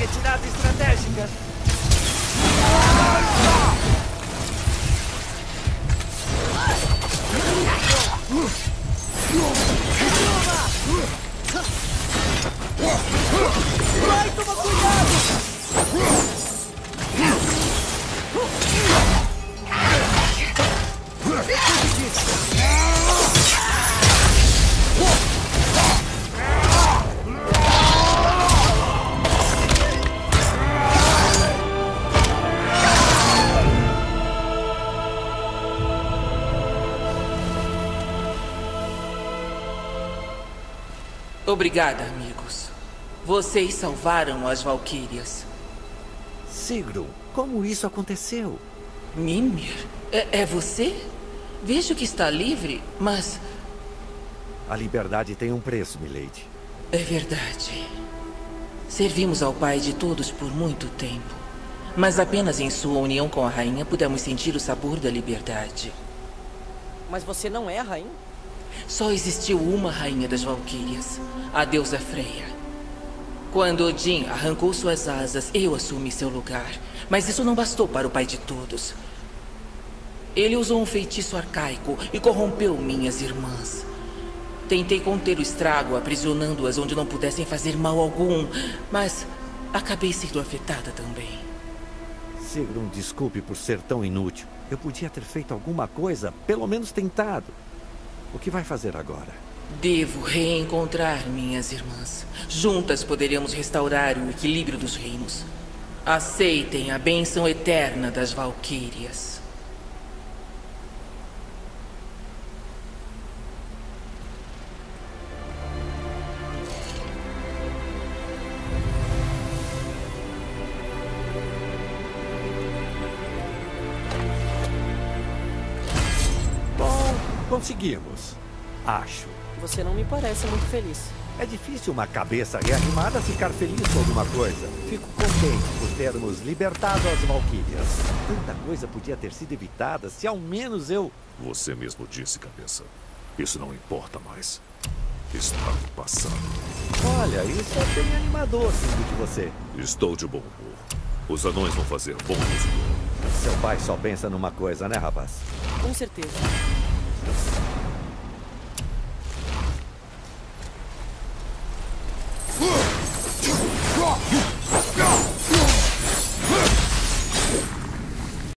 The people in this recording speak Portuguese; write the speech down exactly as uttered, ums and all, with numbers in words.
retirada estratégica. Vai, toma cuidado! Obrigada, amigos. Vocês salvaram as Valquírias. Sigrun, como isso aconteceu? Mimir? É, é você? Vejo que está livre, mas... A liberdade tem um preço, milady. É verdade. Servimos ao pai de todos por muito tempo. Mas apenas em sua união com a rainha pudemos sentir o sabor da liberdade. Mas você não é a rainha? Só existiu uma rainha das Valquírias, a deusa Freya. Quando Odin arrancou suas asas, eu assumi seu lugar. Mas isso não bastou para o pai de todos. Ele usou um feitiço arcaico e corrompeu minhas irmãs. Tentei conter o estrago, aprisionando-as onde não pudessem fazer mal algum, mas acabei sendo afetada também. Sigrun, desculpe por ser tão inútil. Eu podia ter feito alguma coisa, pelo menos tentado. O que vai fazer agora? Devo reencontrar minhas irmãs. Juntas poderíamos restaurar o equilíbrio dos reinos. Aceitem a bênção eterna das Valquírias. Conseguimos. Acho. Você não me parece muito feliz. É difícil uma cabeça reanimada ficar feliz com alguma coisa. Fico contente por termos libertado as Valquírias. Tanta coisa podia ter sido evitada se ao menos eu... Você mesmo disse, cabeça. Isso não importa mais. Está no passado. Olha, isso é bem animador, vindo de você. Estou de bom humor. Os anões vão fazer bom uso. Seu pai só pensa numa coisa, né, rapaz? Com certeza. Huh!